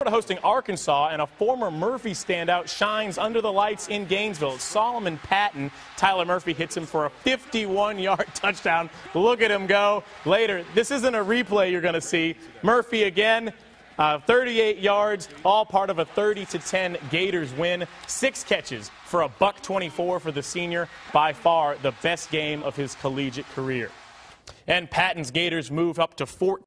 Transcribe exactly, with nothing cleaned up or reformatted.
Florida hosting Arkansas, and a former Murphy standout shines under the lights in Gainesville. It's Solomon Patton. Tyler Murphy hits him for a fifty-one yard touchdown. Look at him go. Later, this isn't a replay you're going to see. Murphy again. Uh, thirty-eight yards, all part of a thirty to ten Gators win. Six catches for a buck twenty-four for the senior. By far the best game of his collegiate career. And Patton's Gators move up to fourteen.